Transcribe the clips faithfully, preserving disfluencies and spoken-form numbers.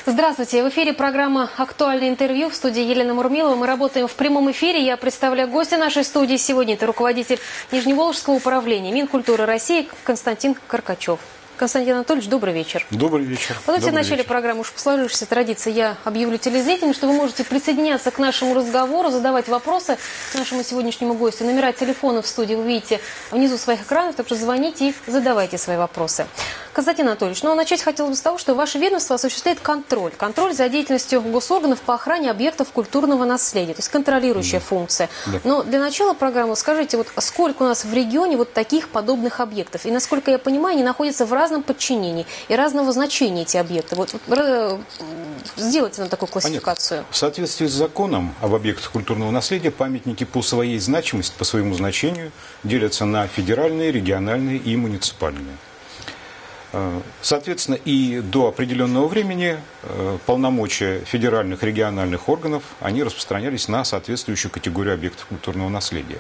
Здравствуйте. В эфире программа «Актуальное интервью» в студии Елена Мурмилова. Мы работаем в прямом эфире. Я представляю гостя нашей студии сегодня. Это руководитель Нижневолжского управления Минкультуры России Константин Каркачев. Константин Анатольевич, добрый вечер. Добрый вечер. Давайте в начале вечер. программы, уж по сложившейся традиции, я объявлю телезрителям, что вы можете присоединяться к нашему разговору, задавать вопросы нашему сегодняшнему гостю. Номера телефонов в студии вы видите внизу своих экранов, так что звоните и задавайте свои вопросы. Константин Анатольевич, ну а начать хотелось бы с того, что ваше ведомство осуществляет контроль. Контроль за деятельностью госорганов по охране объектов культурного наследия, то есть контролирующая да. функция. Да. Но для начала программы скажите, вот сколько у нас в регионе вот таких подобных объектов? И насколько я понимаю, они находятся в разном подчинении и разного значения эти объекты. Вот, вот сделайте нам такую классификацию. Понятно. В соответствии с законом об объектах культурного наследия памятники по своей значимости, по своему значению делятся на федеральные, региональные и муниципальные. Соответственно, и до определенного времени полномочия федеральных, региональных органов, они распространялись на соответствующую категорию объектов культурного наследия.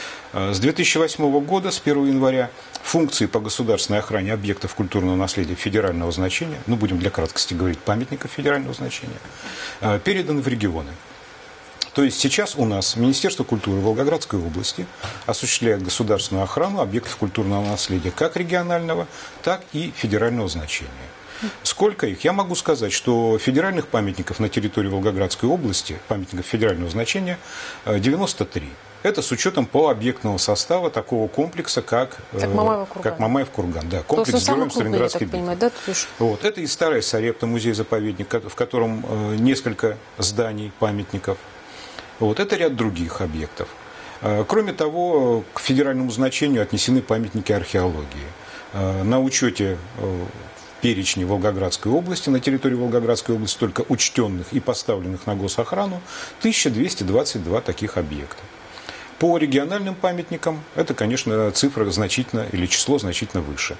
С две тысячи восьмого года, с первого января, функции по государственной охране объектов культурного наследия федерального значения, ну, будем для краткости говорить, памятников федерального значения, переданы в регионы. То есть сейчас у нас Министерство культуры Волгоградской области осуществляет государственную охрану объектов культурного наследия как регионального, так и федерального значения. Сколько их? Я могу сказать, что федеральных памятников на территории Волгоградской области, памятников федерального значения, девяносто три. Это с учетом полуобъектного состава такого комплекса, как, как Мамаев курган. Как Мамаев курган. Да, комплекс с героем Сталинградской битвы. Да, вот. Это и старая Сарепта, музей-заповедник, в котором несколько зданий, памятников. Вот. Это ряд других объектов. Кроме того, к федеральному значению отнесены памятники археологии. На учете в перечне Волгоградской области, на территории Волгоградской области только учтенных и поставленных на госохрану тысяча двести двадцать два таких объекта. По региональным памятникам это, конечно, цифра значительно или число значительно выше.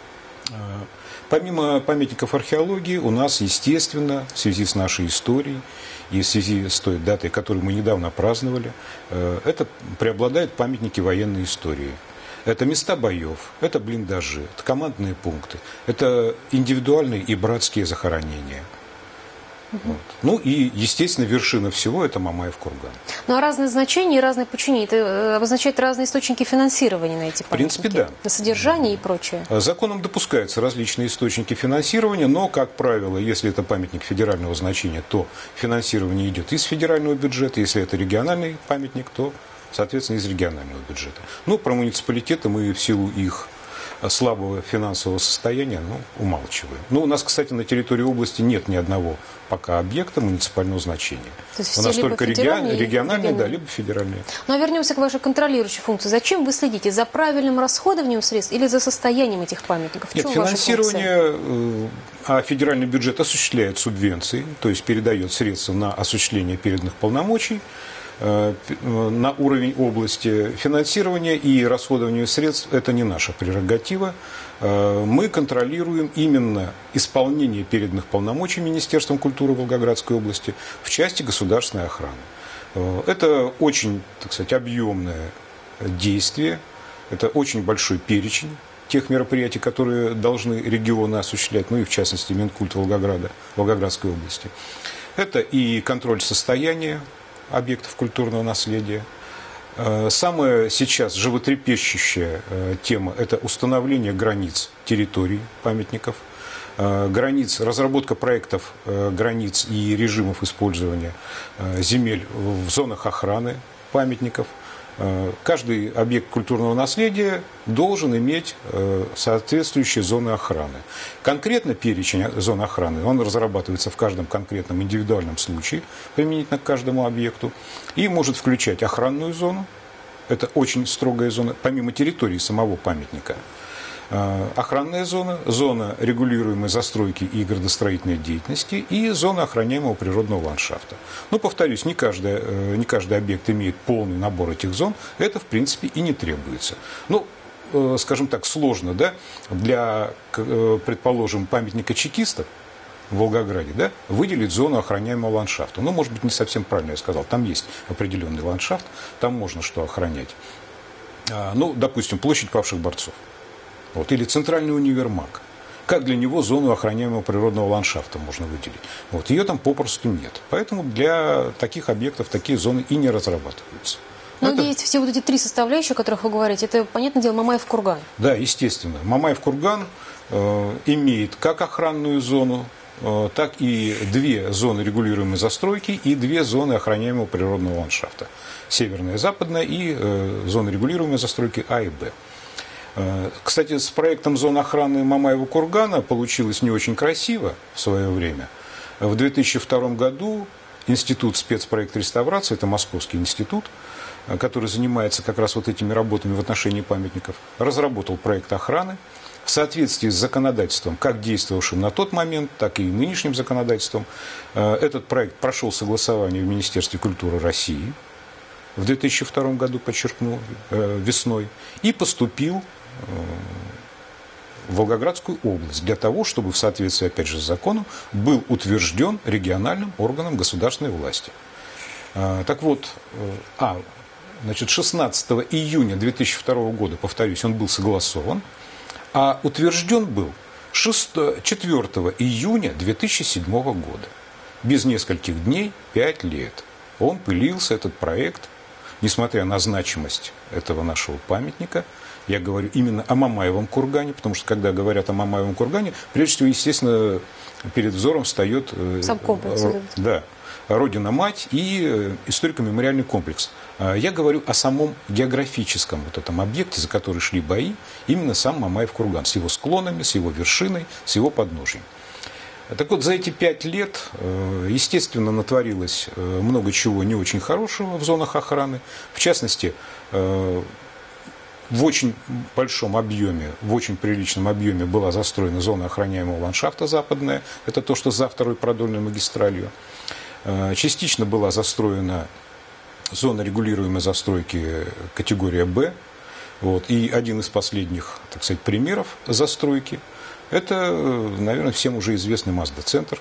Помимо памятников археологии, у нас, естественно, в связи с нашей историей и в связи с той датой, которую мы недавно праздновали, это преобладают памятники военной истории. Это места боев, это блиндажи, это командные пункты, это индивидуальные и братские захоронения. Угу. Вот. Ну и, естественно, вершина всего – это Мамаев курган. Ну а разные значения и разные подчинения – это обозначает разные источники финансирования на эти памятники? В принципе, да. На содержание и прочее? Законом допускаются различные источники финансирования, но, как правило, если это памятник федерального значения, то финансирование идет из федерального бюджета, если это региональный памятник, то, соответственно, из регионального бюджета. Ну, про муниципалитеты мы в силу их слабого финансового состояния, ну, умалчиваем. Ну, у нас, кстати, на территории области нет ни одного пока объекта муниципального значения. То есть у нас только региональные, региональные, да, либо федеральные. Ну, а вернемся к вашей контролирующей функции. Зачем вы следите? За правильным расходованием средств или за состоянием этих памятников? В Нет, финансирование, а федеральный бюджет осуществляет субвенции, то есть передает средства на осуществление переданных полномочий на уровень области. Финансирование и расходование средств – это не наша прерогатива. Мы контролируем именно исполнение переданных полномочий Министерством культуры Волгоградской области в части государственной охраны. Это очень, так сказать, объемное действие, это очень большой перечень тех мероприятий, которые должны регионы осуществлять, ну и в частности Минкульт Волгограда, Волгоградской области. Это и контроль состояния объектов культурного наследия. Самая сейчас животрепещущая тема – это установление границ территорий памятников, границ, разработка проектов границ и режимов использования земель в зонах охраны памятников. Каждый объект культурного наследия должен иметь соответствующие зоны охраны. Конкретно перечень зон охраны, он разрабатывается в каждом конкретном индивидуальном случае, применительно к каждому объекту, и может включать охранную зону, это очень строгая зона, помимо территории самого памятника. Охранная зона, зона регулируемой застройки и градостроительной деятельности и зона охраняемого природного ландшафта. Но, повторюсь, не каждый, не каждый объект имеет полный набор этих зон, это, в принципе, и не требуется. Ну, скажем так, сложно, да, для, предположим, памятника чекистов в Волгограде, да, выделить зону охраняемого ландшафта. Ну, может быть, не совсем правильно я сказал, там есть определенный ландшафт, там можно что охранять. Ну, допустим, площадь павших борцов. Вот, или центральный универмаг. как для него зону охраняемого природного ландшафта можно выделить. Вот. Ее там попросту нет. Поэтому для таких объектов такие зоны и не разрабатываются. Но это... есть все вот эти три составляющие, о которых вы говорите. Это, понятное дело, Мамаев курган. Да, естественно. Мамаев курган э, имеет как охранную зону, э, так и две зоны регулируемой застройки и две зоны охраняемого природного ландшафта. Северная и западная и э, зоны регулируемой застройки А и Б. Э, кстати, с проектом зоны охраны Мамаева кургана получилось не очень красиво в свое время. В две тысячи втором году Институт спецпроект реставрации, это Московский институт, который занимается как раз вот этими работами в отношении памятников, разработал проект охраны в соответствии с законодательством, как действовавшим на тот момент, так и нынешним законодательством. Этот проект прошел согласование в Министерстве культуры России в две тысячи втором году, подчеркну, весной, и поступил в Волгоградскую область для того, чтобы в соответствии, опять же, с законом был утвержден региональным органом государственной власти. Так вот, а, значит, шестнадцатого июня две тысячи второго года, повторюсь, он был согласован, а утвержден был четвёртого июня две тысячи седьмого года. Без нескольких дней, пять лет. Он пылился, этот проект, несмотря на значимость этого нашего памятника. Я говорю именно о Мамаевом кургане, потому что, когда говорят о Мамаевом кургане, прежде всего, естественно, перед взором встает сам комплекс, э, да, Родина-Мать и историко-мемориальный комплекс. Я говорю о самом географическом вот этом объекте, за который шли бои, именно сам Мамаев курган, с его склонами, с его вершиной, с его подножием. Так вот, за эти пять лет, естественно, натворилось много чего не очень хорошего в зонах охраны. В частности, в очень большом объеме, в очень приличном объеме была застроена зона охраняемого ландшафта западная. Это то, что за второй продольной магистралью. Частично была застроена зона регулируемой застройки категория Б. Вот. И один из последних, так сказать, примеров застройки – это, наверное, всем уже известный Мазда-центр.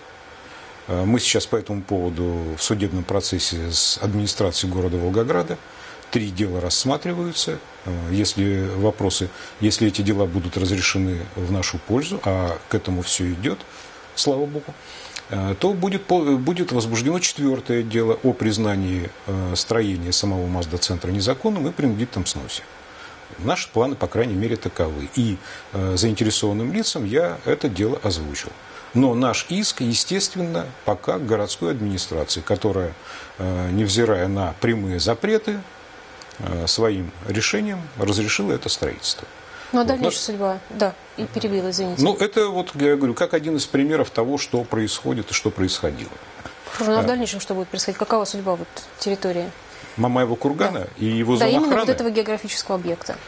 Мы сейчас по этому поводу в судебном процессе с администрацией города Волгограда. Три дела рассматриваются. Если вопросы, если эти дела будут разрешены в нашу пользу, а к этому все идет, слава богу, то будет, будет возбуждено четвертое дело о признании строения самого Мазда-центра незаконным и принудительном сносе. Наши планы, по крайней мере, таковы. И заинтересованным лицам я это дело озвучил. Но наш иск, естественно, пока к городской администрации, которая, невзирая на прямые запреты, своим решением разрешила это строительство. Ну, а дальнейшая вот, судьба, да, и перебила, извините. Ну, это, вот, я говорю, как один из примеров того, что происходит и что происходило. Хорошо, ну, а в дальнейшем что будет происходить? Какова судьба вот территории? Мамаева кургана, да, и его да, зона именно охраны. Вот этого географического объекта.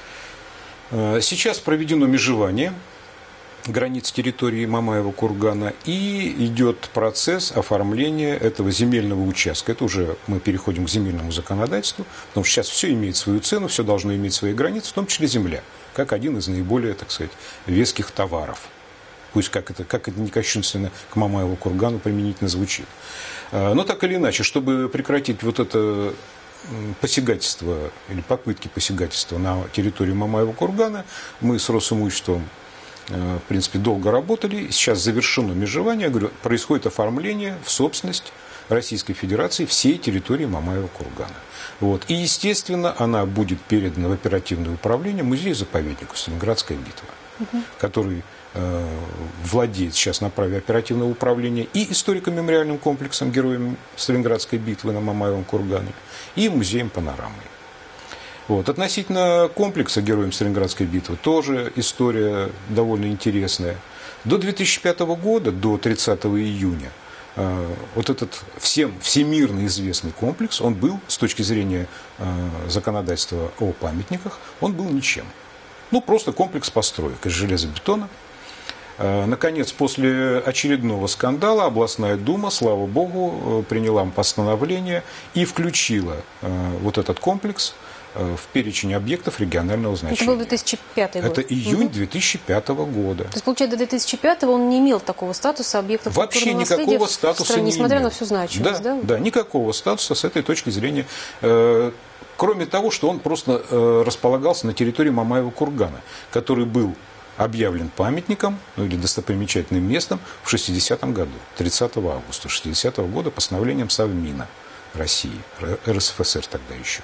Сейчас проведено межевание границ территории Мамаева кургана, и идет процесс оформления этого земельного участка. Это уже мы переходим к земельному законодательству, потому что сейчас все имеет свою цену, все должно иметь свои границы, в том числе земля, как один из наиболее, так сказать, веских товаров. Пусть как это, как это не кощунственно к Мамаеву кургану применительно звучит. Но так или иначе, чтобы прекратить вот это посягательство или попытки посягательства на территорию Мамаева кургана, мы с Росимуществом, в принципе, долго работали. Сейчас завершено межевание. Я говорю, происходит оформление в собственность Российской Федерации всей территории Мамаева кургана. Вот. И, естественно, она будет передана в оперативное управление музею-заповеднику «Сталинградская битва», угу. который э, владеет сейчас на праве оперативного управления и историко-мемориальным комплексом героям Сталинградской битвы на Мамаевом кургане, и музеем панорамы. Вот. Относительно комплекса героям Сталинградской битвы тоже история довольно интересная. До две тысячи пятого года, до тридцатого июня, э, вот этот всем всемирно известный комплекс, он был, с точки зрения э, законодательства о памятниках, он был ничем. Ну, просто комплекс построек из железобетона. Э, наконец, после очередного скандала областная дума, слава богу, э, приняла постановление и включила э, вот этот комплекс в перечень объектов регионального значения. Это был две тысячи пятый год. Это июнь две тысячи пятого года. То есть, получается, до две тысячи пятого он не имел такого статуса объектов вообще никакого статуса в стране, не несмотря имел. на всю значимость. Да, Да? да, никакого статуса с этой точки зрения. Э, кроме того, что он просто э, располагался на территории Мамаева кургана, который был объявлен памятником, ну или достопримечательным местом в шестидесятом году, тридцатого августа шестидесятого года, постановлением Совмина России, РСФСР тогда еще.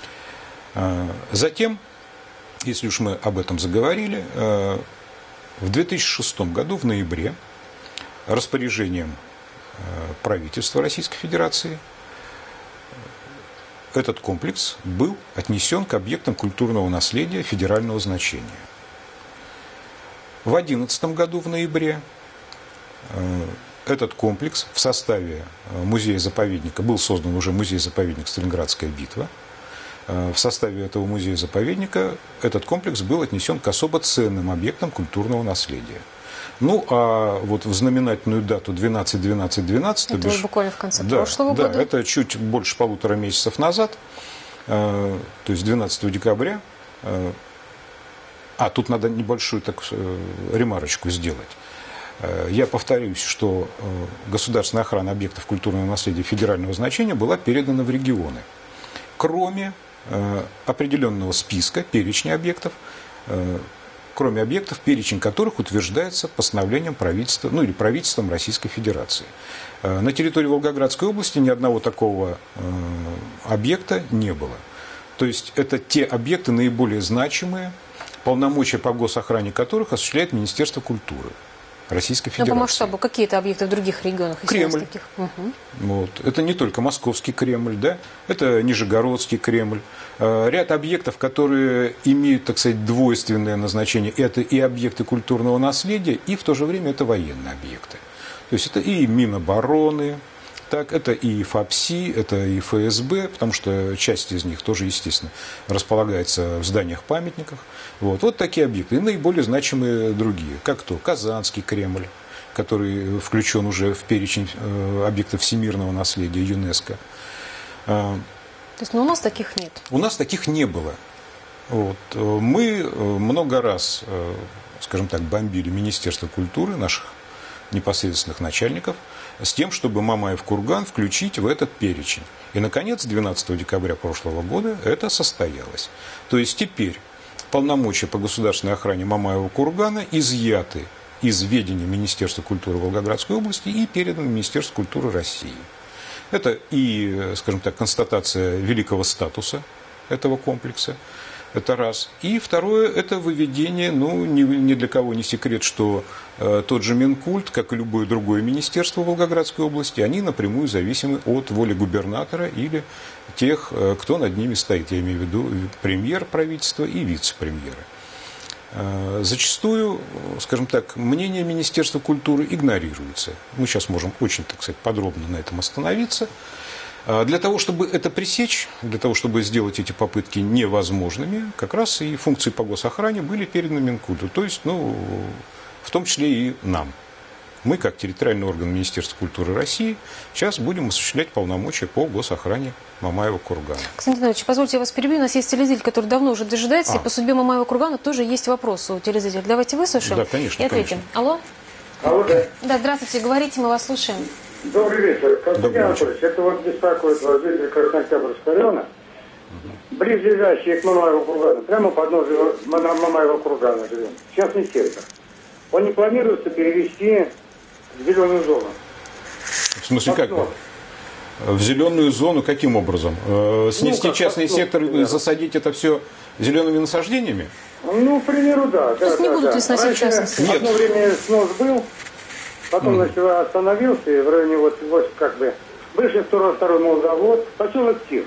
Затем, если уж мы об этом заговорили, в две тысячи шестом году, в ноябре, распоряжением правительства Российской Федерации этот комплекс был отнесен к объектам культурного наследия федерального значения. В две тысячи одиннадцатом году, в ноябре, этот комплекс в составе музея-заповедника, был создан уже музей-заповедник «Сталинградская битва», в составе этого музея-заповедника этот комплекс был отнесен к особо ценным объектам культурного наследия. Ну, а вот в знаменательную дату двенадцать двенадцать двенадцать... Это бишь, буквально в конце да, прошлого да, года? Это чуть больше полутора месяцев назад, э, то есть двенадцатого декабря. Э, а, тут надо небольшую так, э, ремарочку сделать. Э, я повторюсь, что э, государственная охрана объектов культурного наследия федерального значения была передана в регионы. Кроме э, определенного списка, перечня объектов, э, кроме объектов, перечень которых утверждается постановлением правительства, ну или правительством Российской Федерации. На территории Волгоградской области ни одного такого э, объекта не было. То есть это те объекты наиболее значимые, полномочия по госохране которых осуществляет Министерство культуры Российской Федерации. Но по масштабу какие-то объекты в других регионах? Кремль. Таких? Угу. Вот. Это не только Московский Кремль, да? Это Нижегородский Кремль. Ряд объектов, которые имеют, так сказать, двойственное назначение. Это и объекты культурного наследия, и в то же время это военные объекты. То есть это и Минобороны, так, это и ФАПСИ, это и ФСБ, потому что часть из них тоже, естественно, располагается в зданиях-памятниках. Вот. Вот такие объекты. И наиболее значимые другие, как то Казанский Кремль, который включен уже в перечень объектов всемирного наследия ЮНЕСКО. То есть, но у нас таких нет? У нас таких не было. Вот. Мы много раз, скажем так, бомбили Министерство культуры, наших непосредственных начальников, с тем, чтобы Мамаев курган включить в этот перечень. И, наконец, двенадцатого декабря прошлого года это состоялось. То есть теперь полномочия по государственной охране Мамаева кургана изъяты из ведения Министерства культуры Волгоградской области и переданы Министерству культуры России. Это и, скажем так, констатация великого статуса этого комплекса. Это раз. И второе, это выведение, ну, ни, ни для кого не секрет, что э, тот же Минкульт, как и любое другое министерство Волгоградской области, они напрямую зависимы от воли губернатора или тех, э, кто над ними стоит. Я имею в виду премьер правительства и вице-премьеры. Э, зачастую, скажем так, мнение Министерства культуры игнорируется. Мы сейчас можем очень, так сказать, подробно на этом остановиться. Для того, чтобы это пресечь, для того, чтобы сделать эти попытки невозможными, как раз и функции по госохране были переданы Минкульту. То есть, ну, в том числе и нам. Мы, как территориальный орган Министерства культуры России, сейчас будем осуществлять полномочия по госохране Мамаева кургана. Константин Иванович, позвольте, я вас перебью. У нас есть телезритель, который давно уже дожидается, а. и по судьбе Мамаева кургана тоже есть вопросы у телезрителя. Давайте выслушаем да, конечно, и ответим. Конечно. Алло? Алло, да. Да, здравствуйте, говорите, мы вас слушаем. Добрый вечер. Константин Анатольевич, это вот беспокоит вас жители Краснооктябрьского района, угу. близлежащие к Мамаеву кургану, прямо под ножью Мамаева кургана живем, частный сектор. Он не планируется перевести в зеленую зону. В смысле, как? В зеленую зону каким образом? Снести ну, частный основ, сектор и засадить это все зелеными насаждениями? Ну, к примеру, да. То есть да, не да, будут да. сносить частный сектор? Одно время снос был. Потом mm. начала остановился, и в районе вот, вот как бы бывший второй, второй молзавод, поселок Тир.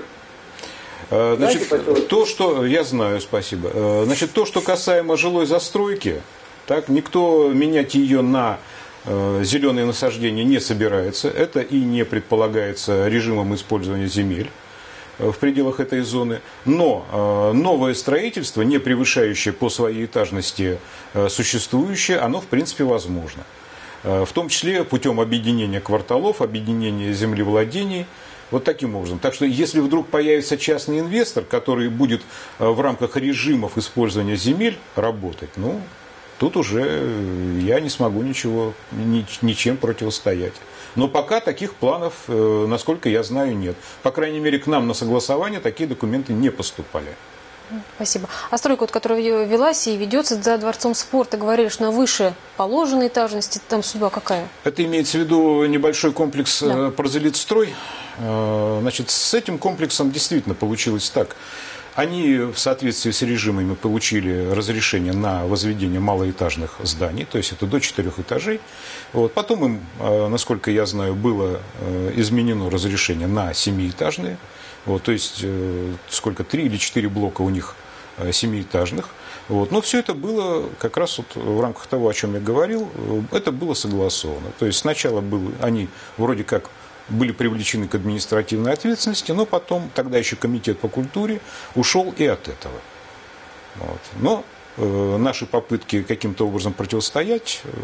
Значит, Знаете, то, что я знаю, спасибо. Значит, то, что касаемо жилой застройки, так, никто менять ее на э, зеленые насаждения не собирается. Это и не предполагается режимом использования земель в пределах этой зоны. Но э, новое строительство, не превышающее по своей этажности э, существующее, оно в принципе возможно. В том числе путем объединения кварталов, объединения землевладений, вот таким образом. Так что если вдруг появится частный инвестор, который будет в рамках режимов использования земель работать, ну, тут уже я не смогу ничего, ничем противостоять. Но пока таких планов, насколько я знаю, нет. По крайней мере, к нам на согласование такие документы не поступали. Спасибо. А стройка, вот, которая велась и ведется за Дворцом спорта, говорили, что на выше положенной этажности, там судьба какая? Это имеется в виду небольшой комплекс Да. «Прозелитстрой». Значит, с этим комплексом действительно получилось так. Они в соответствии с режимами получили разрешение на возведение малоэтажных зданий, то есть это до четырех этажей. Вот. Потом им, насколько я знаю, было изменено разрешение на семиэтажные. Вот, то есть сколько, три или четыре блока у них семиэтажных. Вот. Но все это было как раз вот в рамках того, о чем я говорил, это было согласовано. То есть сначала было, они вроде как были привлечены к административной ответственности, но потом тогда еще комитет по культуре ушел и от этого. Вот. Но э, наши попытки каким-то образом противостоять э,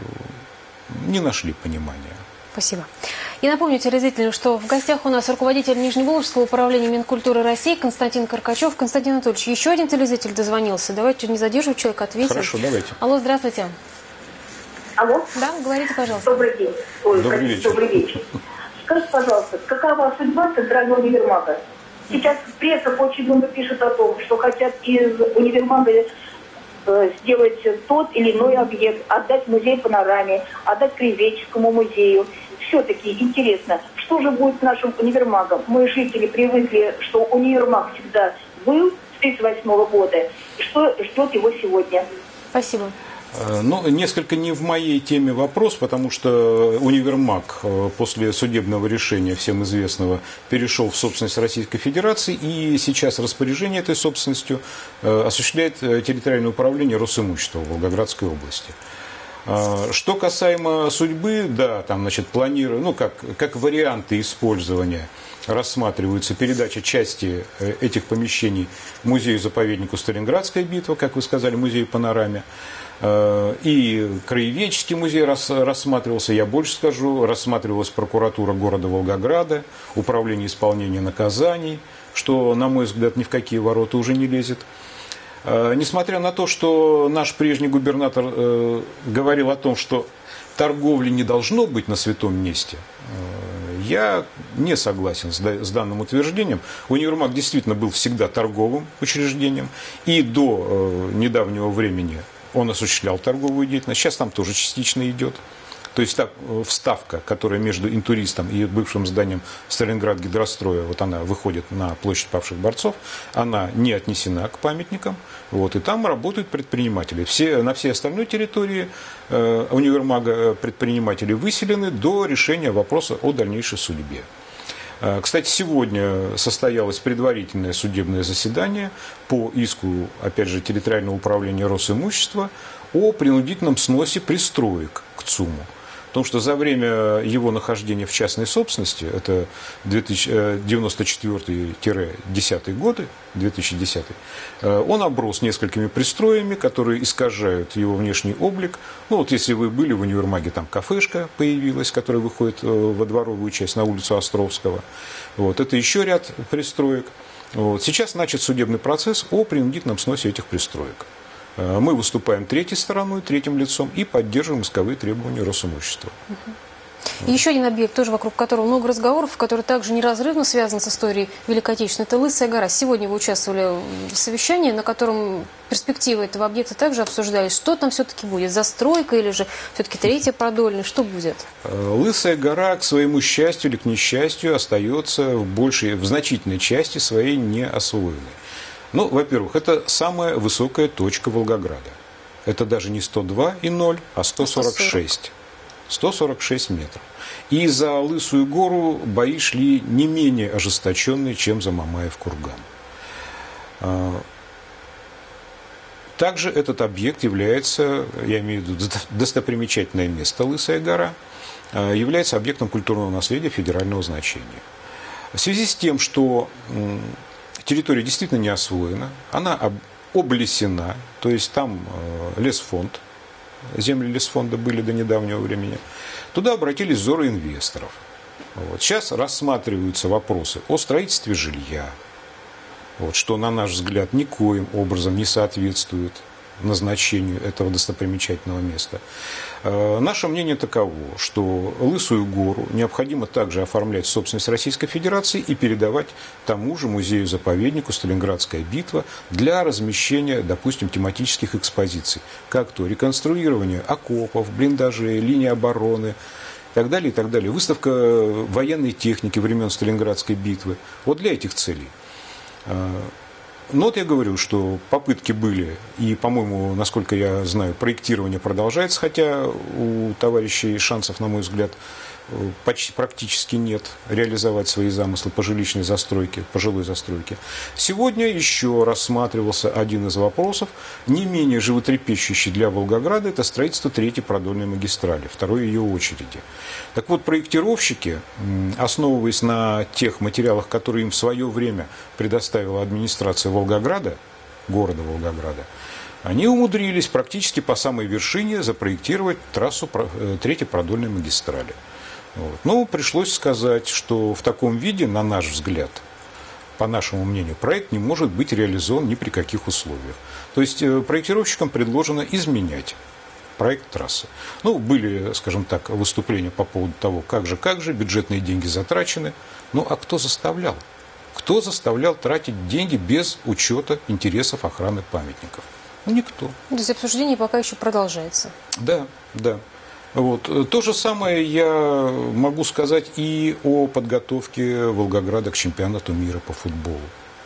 не нашли понимания. Спасибо. И напомню телезрителям, что в гостях у нас руководитель Нижневолжского управления Минкультуры России Константин Каркачев. Константин Анатольевич, еще один телезритель дозвонился. Давайте не задерживать человека, ответим. Хорошо, давайте. Алло, здравствуйте. Алло? Да, говорите, пожалуйста. Добрый день. Ой, Добрый вечер. Добрый вечер. Скажите, пожалуйста, какова судьба Центрального универмага? Сейчас пресса очень много пишет о том, что хотят из универмага э, сделать тот или иной объект, отдать музей панораме, отдать Краеведческому музею. Все-таки интересно, что же будет с нашим универмагом? Мы, жители, привыкли, что универмаг всегда был с тысяча девятьсот тридцать восьмого года. И что ждет его сегодня? Спасибо. Ну, несколько не в моей теме вопрос, потому что универмаг после судебного решения, всем известного, перешел в собственность Российской Федерации, и сейчас распоряжение этой собственностью осуществляет территориальное управление Росимущества в Волгоградской области. Что касаемо судьбы, да, там, значит, планирую, ну, как, как варианты использования рассматриваются передача части этих помещений музею-заповеднику Сталинградская битва, как вы сказали, музею панораме. И Краеведческий музей рассматривался, я больше скажу, рассматривалась прокуратура города Волгограда, управление исполнения наказаний, что, на мой взгляд, ни в какие ворота уже не лезет. Несмотря на то, что наш прежний губернатор э, говорил о том, что торговли не должно быть на святом месте, э, я не согласен с, с данным утверждением. Универмаг действительно был всегда торговым учреждением, и до э, недавнего времени он осуществлял торговую деятельность, сейчас там тоже частично идет. То есть та вставка, которая между интуристом и бывшим зданием Сталинград гидростроя, вот она выходит на площадь павших борцов, она не отнесена к памятникам, вот, и там работают предприниматели. Все, на всей остальной территории э, универмага предприниматели выселены до решения вопроса о дальнейшей судьбе. Э, кстати, сегодня состоялось предварительное судебное заседание по иску, опять же, территориального управления Росимущества о принудительном сносе пристроек к ЦУМу. Потому что за время его нахождения в частной собственности, это две тысячи девяносто четвёртый — две тысячи десятый годы, две тысячи десятый, он оброс несколькими пристроями, которые искажают его внешний облик. Ну вот если вы были в универмаге, там кафешка появилась, которая выходит во дворовую часть на улицу Островского. Вот, это еще ряд пристроек. Вот. Сейчас начат судебный процесс о принудительном сносе этих пристроек. Мы выступаем третьей стороной, третьим лицом и поддерживаем исковые требования Росимущества. И еще один объект, тоже вокруг которого много разговоров, который также неразрывно связан с историей Великой Отечественной, это Лысая гора. Сегодня вы участвовали в совещании, на котором перспективы этого объекта также обсуждались. Что там все-таки будет? Застройка или же все-таки третья продольная? Что будет? Лысая гора, к своему счастью или к несчастью, остается в большей, в значительной части своей неосвоенной. Ну, во-первых, это самая высокая точка Волгограда. Это даже не сто два и ноль, а сто сорок шесть. сто сорок шесть метров. И за Лысую гору бои шли не менее ожесточенные, чем за Мамаев курган. Также этот объект является, я имею в виду достопримечательное место Лысая гора, является объектом культурного наследия федерального значения. В связи с тем, что территория действительно не освоена, она облесена, то есть там лесфонд, земли лесфонда были до недавнего времени, туда обратились взоры инвесторов. Вот. Сейчас рассматриваются вопросы о строительстве жилья, вот, что, на наш взгляд, никоим образом не соответствует назначению этого достопримечательного места. Наше мнение таково, что Лысую гору необходимо также оформлять в собственность Российской Федерации и передавать тому же музею-заповеднику «Сталинградская битва» для размещения, допустим, тематических экспозиций, как то реконструирование окопов, блиндажей, линии обороны, и так далее, и так далее. Выставка военной техники времен Сталинградской битвы. Вот для этих целей. Но вот я говорю, что попытки были, и, по-моему, насколько я знаю, проектирование продолжается, хотя у товарищей шансов, на мой взгляд, почти практически нет реализовать свои замыслы по жилищной застройке, по жилой застройке. Сегодня еще рассматривался один из вопросов, не менее животрепещущий для Волгограда, это строительство третьей продольной магистрали, второй ее очереди. Так вот, проектировщики, основываясь на тех материалах, которые им в свое время предоставила администрация Волгограда, города Волгограда, они умудрились практически по самой вершине запроектировать трассу третьей продольной магистрали. Вот. Ну, пришлось сказать, что в таком виде, на наш взгляд, по нашему мнению, проект не может быть реализован ни при каких условиях. То есть проектировщикам предложено изменять проект трассы. Ну, были, скажем так, выступления по поводу того, как же, как же, бюджетные деньги затрачены. Ну, а кто заставлял? Кто заставлял тратить деньги без учета интересов охраны памятников? Ну, никто. То есть обсуждение пока еще продолжается. Да, да. Вот. То же самое я могу сказать и о подготовке Волгограда к чемпионату мира по футболу.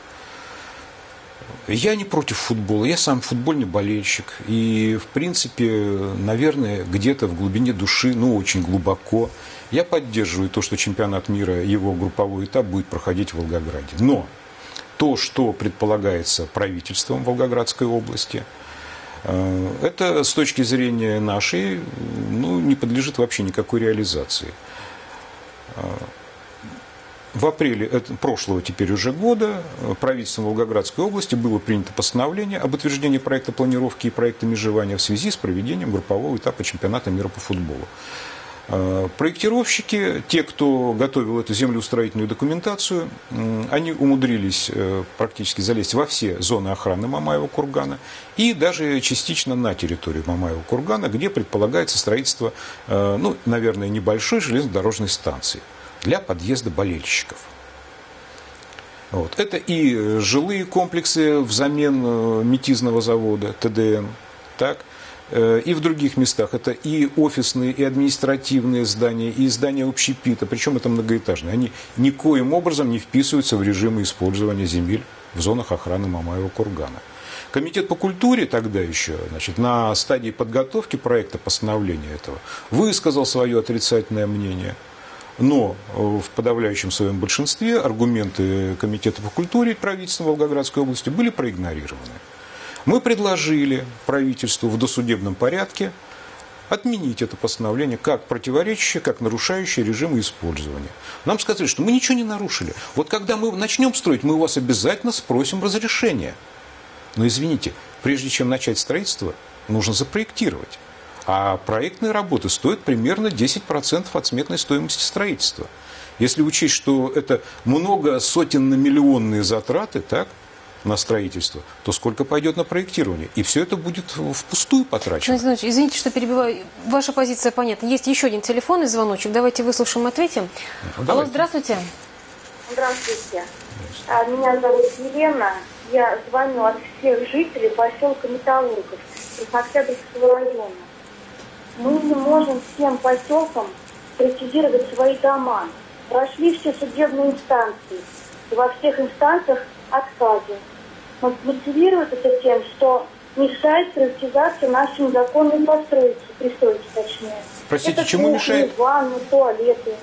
Я не против футбола, я сам футбольный болельщик. И, в принципе, наверное, где-то в глубине души, ну, очень глубоко, я поддерживаю то, что чемпионат мира, его групповой этап будет проходить в Волгограде. Но то, что предполагается правительством Волгоградской области, это с точки зрения нашей, ну, не подлежит вообще никакой реализации. В апреле прошлого теперь уже года правительством Волгоградской области было принято постановление об утверждении проекта планировки и проекта межевания в связи с проведением группового этапа чемпионата мира по футболу. Проектировщики, те, кто готовил эту землеустроительную документацию, они умудрились практически залезть во все зоны охраны Мамаева кургана и даже частично на территорию Мамаева кургана, где предполагается строительство, ну, наверное, небольшой железнодорожной станции для подъезда болельщиков. Вот. Это и жилые комплексы взамен метизного завода Т Д Н, так, и в других местах. Это и офисные, и административные здания, и здания общепита, причем это многоэтажные. Они никоим образом не вписываются в режимы использования земель в зонах охраны Мамаева кургана. Комитет по культуре тогда еще, значит, на стадии подготовки проекта постановления этого высказал свое отрицательное мнение. Но в подавляющем своем большинстве аргументы Комитета по культуре правительства Волгоградской области были проигнорированы. Мы предложили правительству в досудебном порядке отменить это постановление как противоречащее, как нарушающее режимы использования. Нам сказали, что мы ничего не нарушили. Вот когда мы начнем строить, мы у вас обязательно спросим разрешения. Но извините, прежде чем начать строительство, нужно запроектировать. А проектные работы стоят примерно десять процентов от сметной стоимости строительства. Если учесть, что это много сотенно-миллионные затраты, так, на строительство, то сколько пойдет на проектирование? И все это будет впустую потрачено. Знаете, извините, что перебиваю. Ваша позиция понятна. Есть еще один телефонный звоночек. Давайте выслушаем, ответим. Ну, алло, здравствуйте. Здравствуйте. А, меня зовут Елена. Я звоню от всех жителей поселка Металлургов, Краснооктябрьского района. Мы не можем всем поселкам прецизировать свои дома. Прошли все судебные инстанции. И во всех инстанциях отказы. Но мотивирует это тем, что мешает приватизация нашей незаконной постройки, пристройки точнее. Простите, это чему кухни, мешает? ванны, туалеты.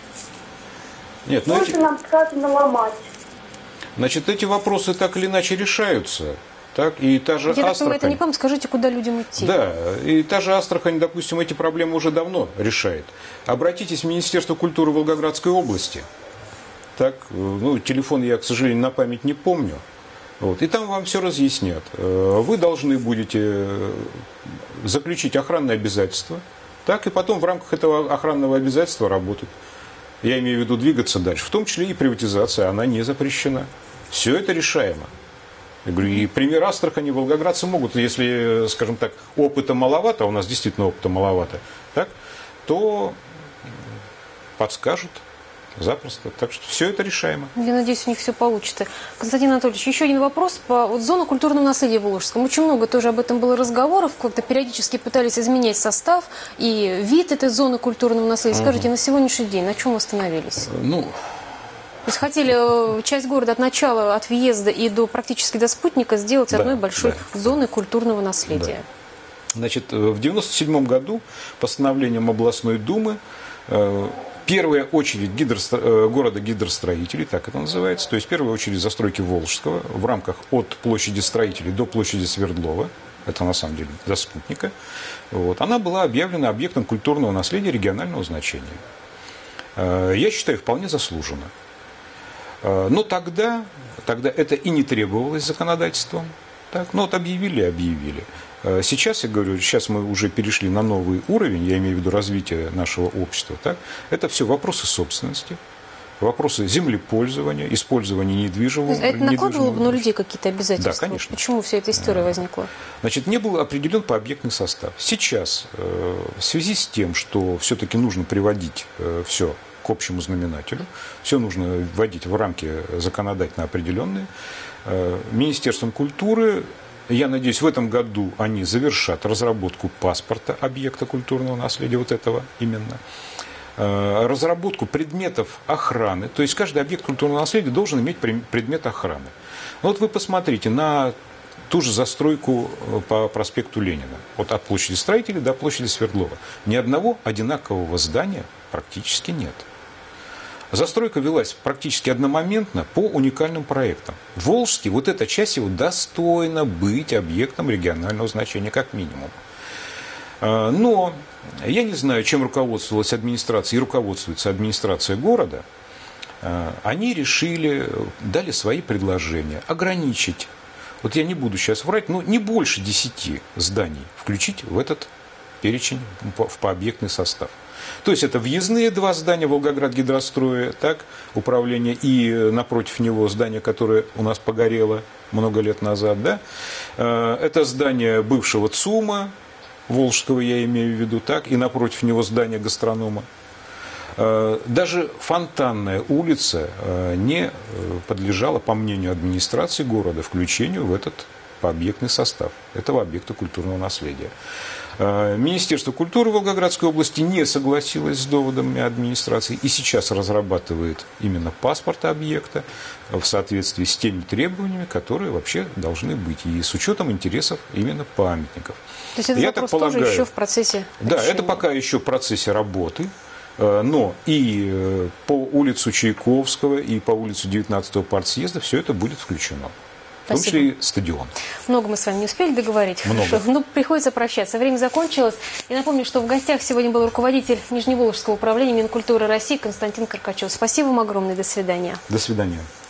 Нет, ну Только эти... нам сказано ломать. Значит, эти вопросы так или иначе решаются. Так, и та же Я так Астрахань... понимаю, это не к вам, скажите, куда людям идти. Да, и та же Астрахань, допустим, эти проблемы уже давно решает. Обратитесь в Министерство культуры Волгоградской области. Так, ну, телефон я, к сожалению, на память не помню. Вот, и там вам все разъяснят. Вы должны будете заключить охранное обязательство, так, и потом в рамках этого охранного обязательства работать. Я имею в виду двигаться дальше. В том числе и приватизация, она не запрещена. Все это решаемо. Я говорю, и пример Астрахани, волгоградцы могут, если, скажем так, опыта маловато, а у нас действительно опыта маловато, так, то подскажут запросто. Так что все это решаемо. Я надеюсь, у них все получится. Константин Анатольевич, еще один вопрос по вот, зону культурного наследия в Волжском. Очень много тоже об этом было разговоров, как-то периодически пытались изменять состав и вид этой зоны культурного наследия. Скажите, угу. на сегодняшний день на чем остановились? Ну... То есть хотели часть города от начала, от въезда и до практически до спутника сделать да, одной большой да. зоной культурного наследия. Да. Значит, в девяносто седьмом году постановлением областной думы э, первая очередь гидростро... э, города гидростроителей, так это называется, то есть первая очередь застройки Волжского в рамках от площади Строителей до площади Свердлова, это на самом деле до спутника, вот, она была объявлена объектом культурного наследия регионального значения. Э, я считаю, вполне заслуженно. Но тогда, тогда это и не требовалось законодательством. Так, ну вот объявили, объявили. Сейчас, я говорю, сейчас мы уже перешли на новый уровень, я имею в виду развитие нашего общества. Так, это все вопросы собственности, вопросы землепользования, использования недвижимого. Это накладывало бы на людей какие-то обязательства? Да, конечно. Почему вся эта история возникла? Значит, не был определен пообъектный состав. Сейчас, в связи с тем, что все-таки нужно приводить все к общему знаменателю, все нужно вводить в рамки законодательно определенные. Министерством культуры, я надеюсь, в этом году они завершат разработку паспорта объекта культурного наследия, вот этого именно, разработку предметов охраны, то есть каждый объект культурного наследия должен иметь предмет охраны. Вот вы посмотрите на ту же застройку по проспекту Ленина, вот от площади Строителей до площади Свердлова. Ни одного одинакового здания практически нет. Застройка велась практически одномоментно по уникальным проектам. Волжский, вот эта часть его достойна быть объектом регионального значения, как минимум. Но я не знаю, чем руководствовалась администрация и руководствуется администрация города. Они решили, дали свои предложения, ограничить. Вот я не буду сейчас врать, но не больше десяти зданий включить в этот перечень, в пообъектный состав. То есть это въездные два здания Волгоград гидростроя, так, управление, и напротив него здание, которое у нас погорело много лет назад. Да? Это здание бывшего ЦУМа, Волжского я имею в виду, так, и напротив него здание гастронома. Даже Фонтанная улица не подлежала, по мнению администрации города, включению в этот пообъектный состав этого объекта культурного наследия. Министерство культуры Волгоградской области не согласилось с доводами администрации и сейчас разрабатывает именно паспорт объекта в соответствии с теми требованиями, которые вообще должны быть, и с учетом интересов именно памятников. То есть это Я вопрос так полагаю, тоже еще в процессе Да, решения. Это пока еще в процессе работы. Но и по улицу Чайковского, и по улицу девятнадцатого партсъезда все это будет включено. В том числе и стадион. Много мы с вами не успели договорить. Много. Хорошо. Ну, приходится прощаться. Время закончилось. И напомню, что в гостях сегодня был руководитель Нижневолжского управления Минкультуры России Константин Каркачев. Спасибо вам огромное. До свидания. До свидания.